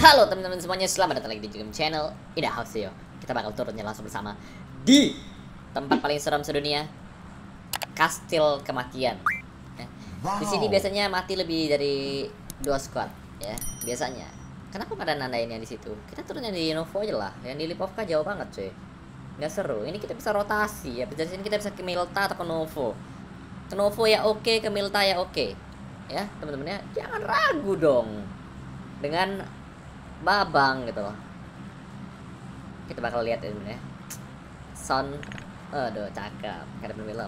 Halo teman-teman semuanya, selamat datang lagi di game channel Ida House yo. Kita bakal turunnya langsung bersama di tempat paling seram sedunia, Kastil Kematian. Di sini biasanya mati lebih dari 2 squad ya, biasanya. Kenapa pada nandain yang di situ? Kita turunnya di Novo aja lah, yang di Lipovka jauh banget cuy. Nggak seru, ini kita bisa rotasi ya, dari sini kita bisa ke Milta atau ke Novo. Ke Novo ya oke, ke Milta ya oke. Ya teman-teman ya, jangan ragu dong dengan Babang gitu loh. Kita bakal lihat ini ya. Sound, aduh cakep, kayak film.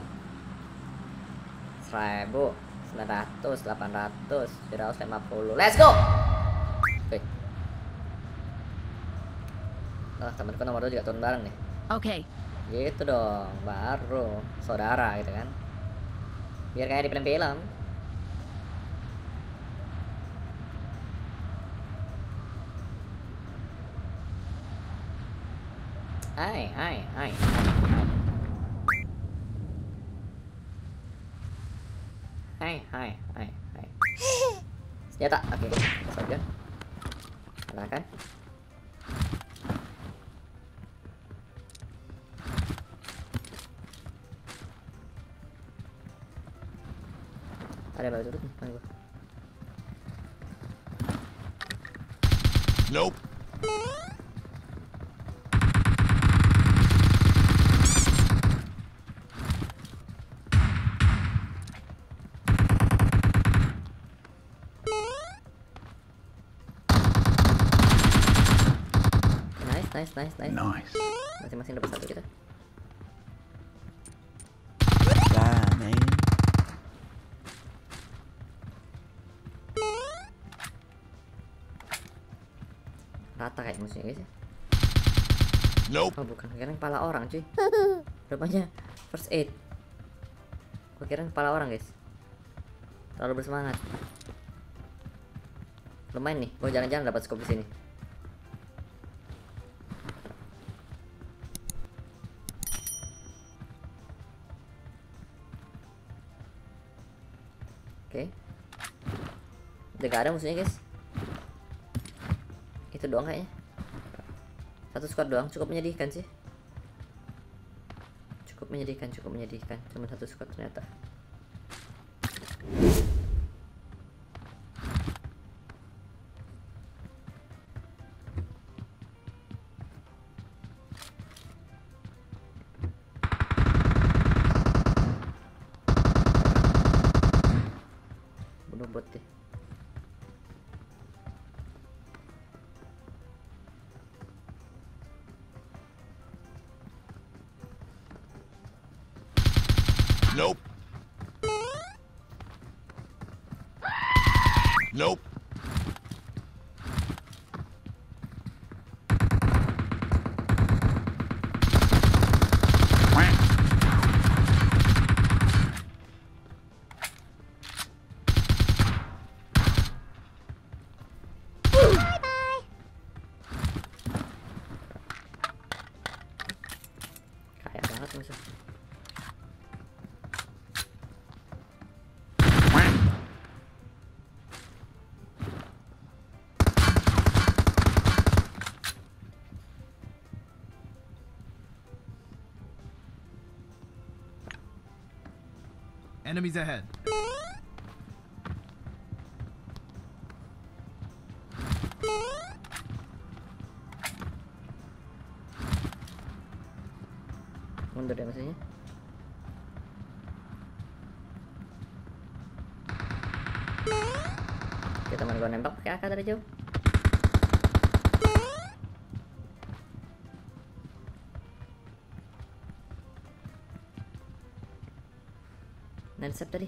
1000, 900, 800, 150. Let's go. Oke. Nah, temanku nomor 2 juga turun bareng nih. Oke. Gitu dong, baru saudara gitu kan. Biar kayak di film-film. Hai. Senjata, oke, saja. Silakan. Ada batu nih, gua. Nope. Nice. Masing-masing dapat 1 kita. Bye, man. Rata kayak musuhnya guys ya. Nope. Oh bukan, kira kepala orang cuy. Rupanya first aid. Gua kira kepala orang guys. Terlalu bersemangat. Lumayan nih, gua jalan-jalan dapat scope di sini. Oke. Udah gak ada musuhnya guys. Itu doang kayaknya. 1 squad doang, cukup menyedihkan sih. Cukup menyedihkan. Cuma 1 squad ternyata. Bunuh bot deh. Nope. Nope. Kaya banget musuh. Enemies ahead. Mundur ya maksudnya. Oke, teman gua nembak pakai AK dari jauh. Nansep tadi.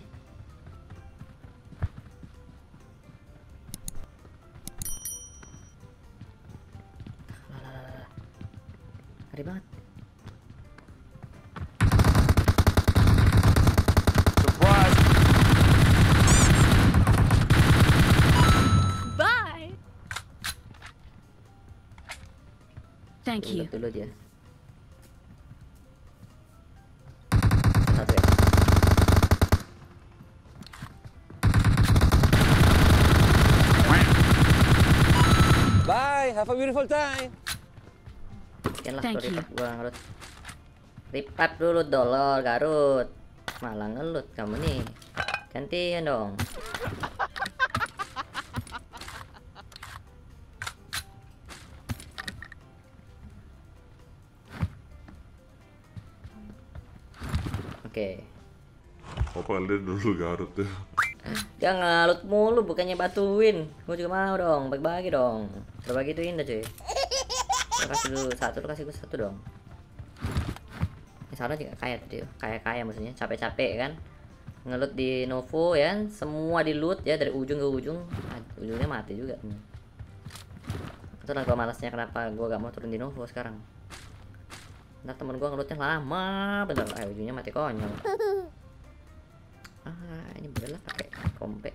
Ngeri banget. Surprise. Bye. Thank you. Lihat dulu dia. Satu ya. Bye. have a beautiful time. Sekian lah Thank tuh you. revive gua ngelut. Revive dulu dolor Garut. Malah ngelut kamu nih. Gantian dong. Oke. Apa kalian dulu Garut ya? Dia ngalut mulu bukannya batuin. Gue juga mau dong, bagi-bagi dong. Berbagi itu indah cuy. Lu kasih dulu satu, lu kasih gue satu dong. Salah juga kaya tadi, kaya maksudnya, capek-capek kan. Ngelut di Novo ya, semua di loot ya dari ujung ke ujung. Ujungnya mati juga. Itulah gue malasnya kenapa gue gak mau turun di Novo sekarang. Ntar temen gue ngelutnya lama bener, ujungnya mati konyol. Ini bener lah pakai kompe.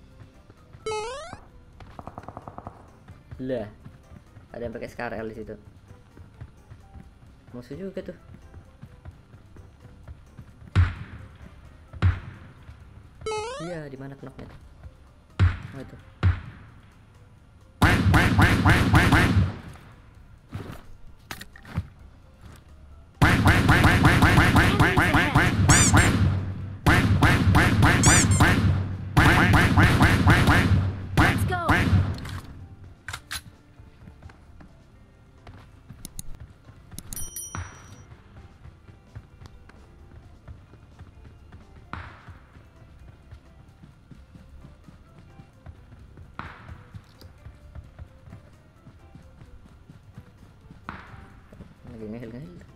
Lah, ada yang pakai SKRL di situ. Musuh juga tuh. Iya, di mana knoknya? Oh itu. Let's go. Lagi ngehil.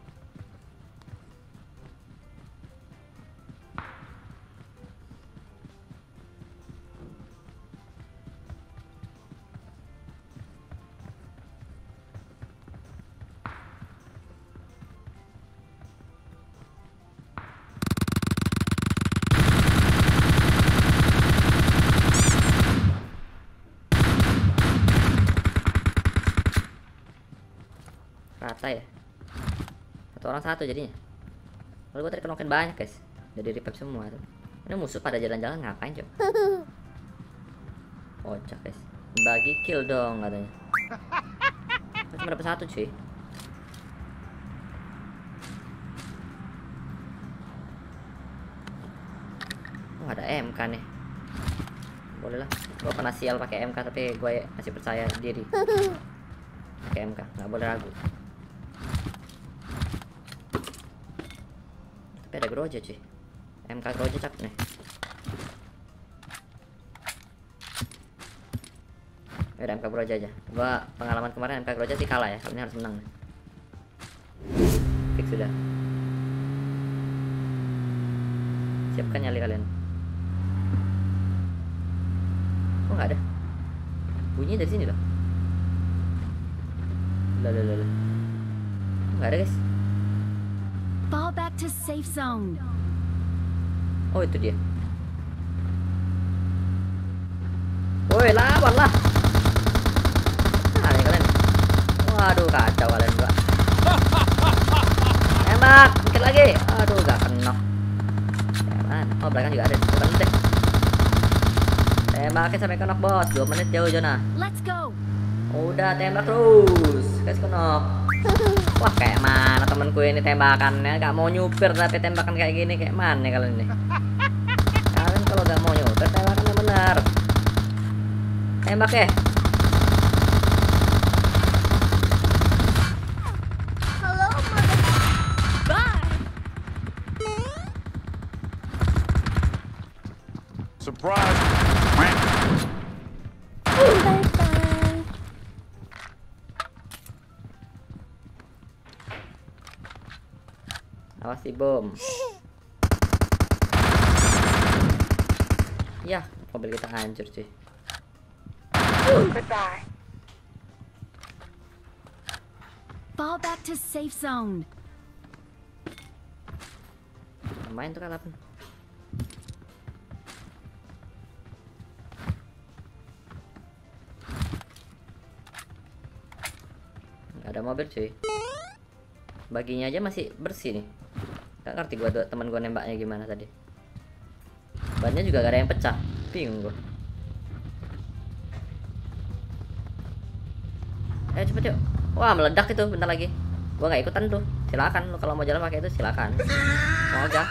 Rata ya? Satu orang satu jadinya. Kalau gue tadi kenokin banyak guys. Jadi revive semua tuh. Ini musuh pada jalan-jalan ngapain coba? Kocak guys. Bagi kill dong katanya. Cuma dapat satu cuy. Oh ada MK nih. Boleh lah. Gue pernah sial pakai MK tapi gue masih percaya diri. Pakai MK, nggak boleh ragu. Tapi ada Groja cuy. MK Groja cakep nih. Ya udah MK Groja aja. Gua pengalaman kemarin MK Groja sih kalah ya. Kali ini harus menang. Fix sudah. Siapkan nyali kalian. Oh nggak ada. Bunyi dari sini loh. Lah. Nggak ada guys. Fall back to safe zone. Oh itu dia. Woi lawan lah. Nih kalian. Waduh kacau kalian gua. Tembak dikit lagi. Aduh gak kena. Oh belakang juga ada. Bukan deh. Tembaknya sampai kena bot. 2 menit jauh Jona. Let's go. Udah tembak terus. Kasih kenok. Wah kayak mana temenku ini tembakannya. Gak mau nyupir tapi tembakan kayak gini. Kayak mana kalian ini. Kalian kalau gak mau nyupir tembakannya benar. Tembak ya. Bye. Surprise! Awas si bom. Ya, mobil kita hancur cuy. Fall back to safe zone. Main tuh kalapan. Gak ada mobil cuy. Baginya aja masih bersih nih. Gak ngerti gua teman gua nembaknya gimana tadi. Bannya juga gak ada yang pecah. Bingung gua. Ayo cepet yuk. Wah meledak itu bentar lagi. Gua nggak ikutan tuh. Silakan lu kalau mau jalan pakai itu silakan. Semoga.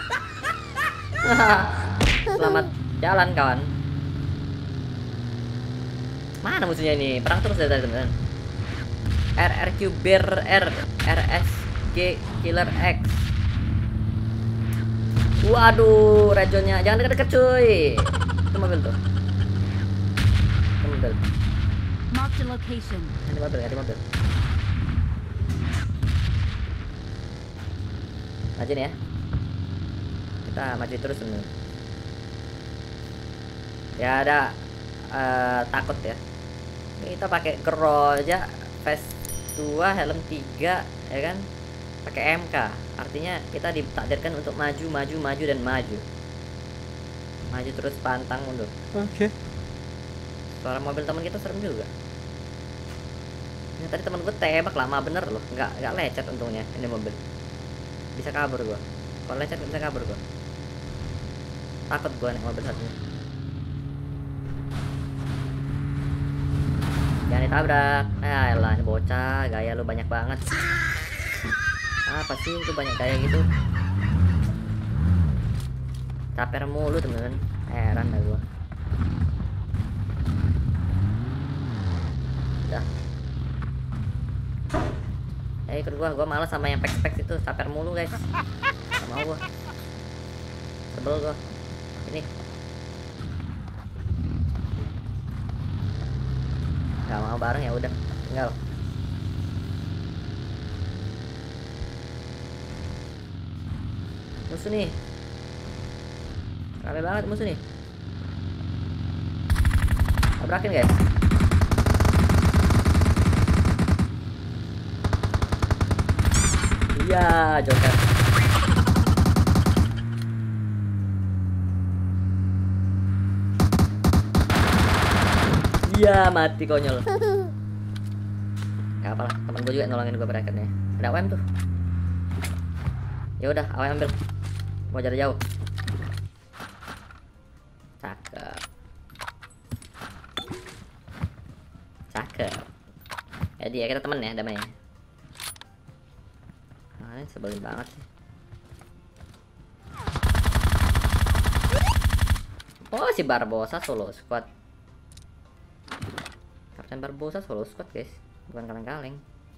Selamat jalan kawan. Mana musuhnya ini? Perang terus dari tadi teman-teman. RRQ Bear R RSG Killer X. Waduh, regionnya jangan deket-deket cuy. Itu mobil tuh. Itu mobil. Mark the location. Ganti mobil, ganti mobil. Maju nih ya. Kita maju terus teman. Ya ada takut ya. Kita pakai Groja Vest 2 helm 3 ya kan. Pakai MK. Artinya kita ditakdirkan untuk maju dan maju. Maju terus pantang mundur. Okay. Suara mobil teman kita serem juga. Ini tadi teman gue tembak lama bener loh, nggak lecet untungnya ini mobil. Bisa kabur gue. Kalau lecet nggak bisa kabur gue. Takut gue naik mobil satunya. Jangan ditabrak. Elah ini bocah, gaya lu banyak banget. Apa sih itu banyak gaya gitu? Caper mulu temen-temen. Heran dah gue. Udah. Ikut gua malas sama yang pek-pek itu, caper mulu guys. Gak mau gua. Sebel gua. Ini. Gak mau bareng ya udah, tinggal. Musuh nih. Rame banget musuh nih. Tabrakin guys. Iya, Joker. Iya, mati konyol. Gak apalah, teman gue juga nolongin gue berakhirnya. Ada AWM tuh. Ya udah, AWM ambil. Mau jarak jauh. Cakep. Cakep. Jadi ya kita temen ya, damai. Nah, sebelin banget sih. Oh, si Barbosa solo squad. Kapten Barbosa solo squad, guys. Bukan kaleng-kaleng.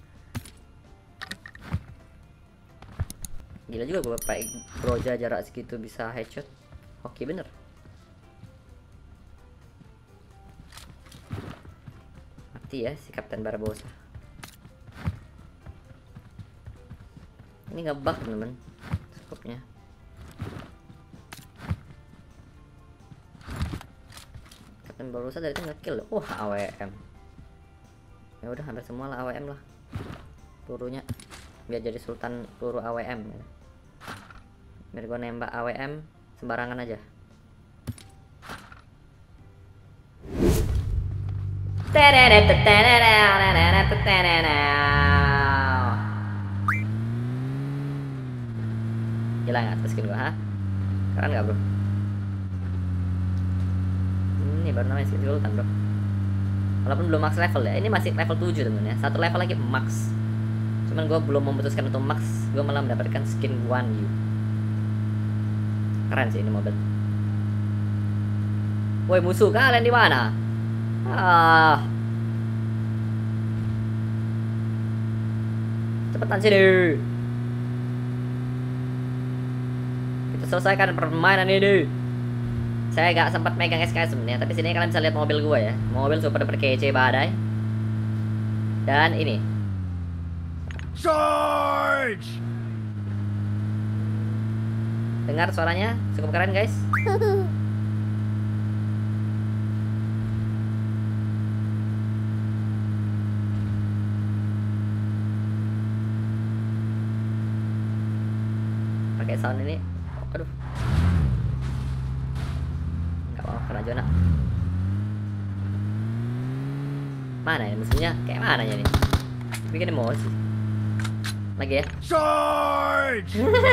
Gila juga gue pakai Groja jarak segitu bisa headshot. Oke, bener. Mati ya si Kapten Barbosa. Ini nggak bug temen-temen skopnya. Kapten Barbosa dari itu nge-kill. Wah, AWM. Ya udah hampir semua lah AWM lah. Pelurunya biar jadi sultan peluru AWM ya. Biar gue nembak AWM sembarangan aja. Gila nggak atas skin gua, ha? Keren nggak bro? Ini baru namanya skin sultan bro. Walaupun belum max level ya, ini masih level 7 temen ya. Satu level lagi max. Cuman gue belum memutuskan untuk max, gue malah mendapatkan skin One U. Keren sih ini mobil. Woi musuh kalian di mana? Ah. Cepetan sini. Kita selesaikan permainan ini. Saya gak sempat megang SKS sebenarnya, tapi sini kalian bisa lihat mobil gue ya. Mobil super kece badai. Dan ini. Charge! Dengar suaranya cukup keren guys. Pakai sound ini. Aduh. Enggak mau kena zona. Mana ya musuhnya? Kayak mana ya nih? Bikin emosi. Lagi ya. Charge!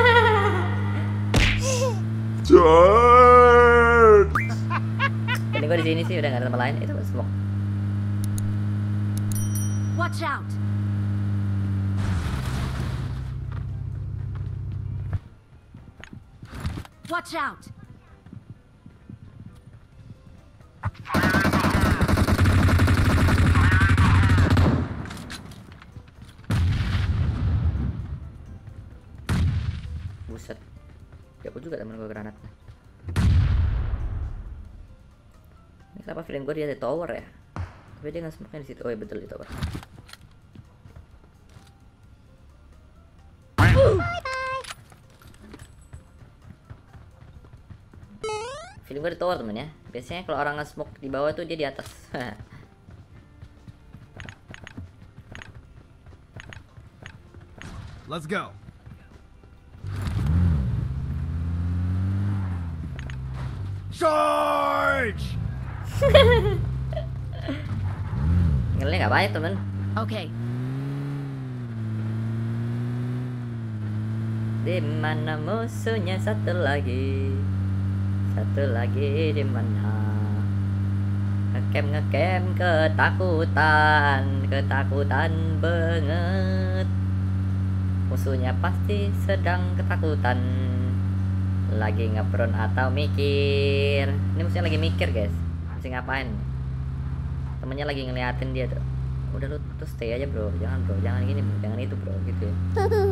Charge! Ini gue di sini sih udah nggak ada tempat lain. Itu smoke. Watch out! Watch out! Buset. Jauh juga temen gue granatnya. Ini kenapa feeling gue dia di tower ya? Tapi dia nggak smoke-nya di situ. Oh ya betul di tower. Feeling gue di tower temen ya. Biasanya kalau orang nge-smoke di bawah tuh dia di atas. Let's go. Charge! Ngilnya nggak banyak temen. Okay. Di mana musuhnya satu lagi di mana? Ngecamp ketakutan banget. Musuhnya pasti sedang ketakutan, lagi ngebron atau mikir. Ini musuhnya lagi mikir guys, masih ngapain? Temennya lagi ngeliatin dia tuh. Udah lu tuh stay aja bro, jangan gini bro, jangan itu bro gitu ya.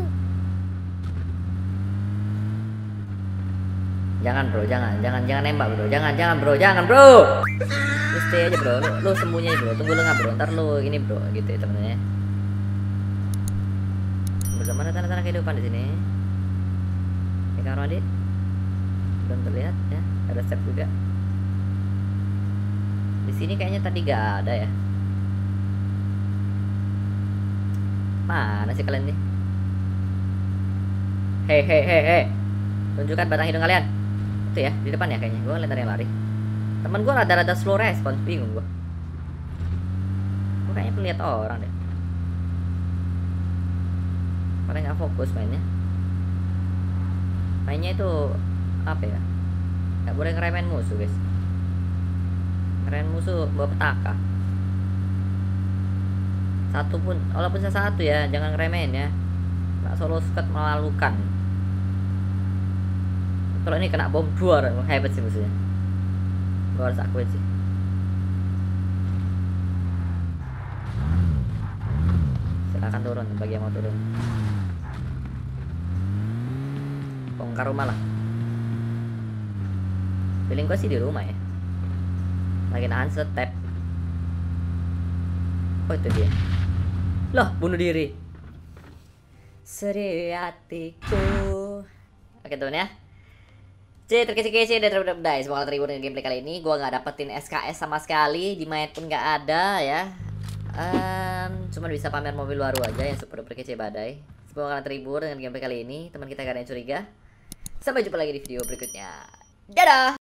Jangan bro, jangan nembak bro, jangan bro. Lu stay aja bro, lu sembunyi aja bro, tunggu lengah bro, ntar lu ini bro, gitu ya temennya. Bagaimana tanda-tanda kehidupan di sini? Ini kamar mandi, belum terlihat ya, ada step juga. Di sini kayaknya tadi gak ada ya. Mana sih kalian nih? Hei, tunjukkan batang hidung kalian. Itu ya, di depan ya kayaknya. Gue ngeliat ada yang lari. Temen gue rada-rada slow respons, bingung gue. Gue kayaknya melihat orang deh. Karena nggak fokus mainnya. Mainnya itu apa ya? Nggak boleh ngeremehin musuh guys. Ngeremehin musuh bawa petaka. Satu pun, walaupun satu ya, jangan ngeremehin ya. Nggak solo squad memalukan. Kalau ini kena bom 2 hebat sih musuhnya. Gue harus akuin sih. Silakan turun bagi yang mau turun. Bongkar rumah lah. Feeling gue sih di rumah ya. Lagi nahan step. Oh itu dia. Loh bunuh diri. Sedih hatiku. Oke temen ya. Terkece-kece dan terbaik. Semoga terhibur dengan gameplay kali ini. Gua nggak dapetin SKS sama sekali, di main pun nggak ada ya. Cuma bisa pamer mobil baru aja yang super kece badai. Semoga kalian terhibur dengan gameplay kali ini. Teman kita gak ada yang curiga. Sampai jumpa lagi di video berikutnya. Dadah.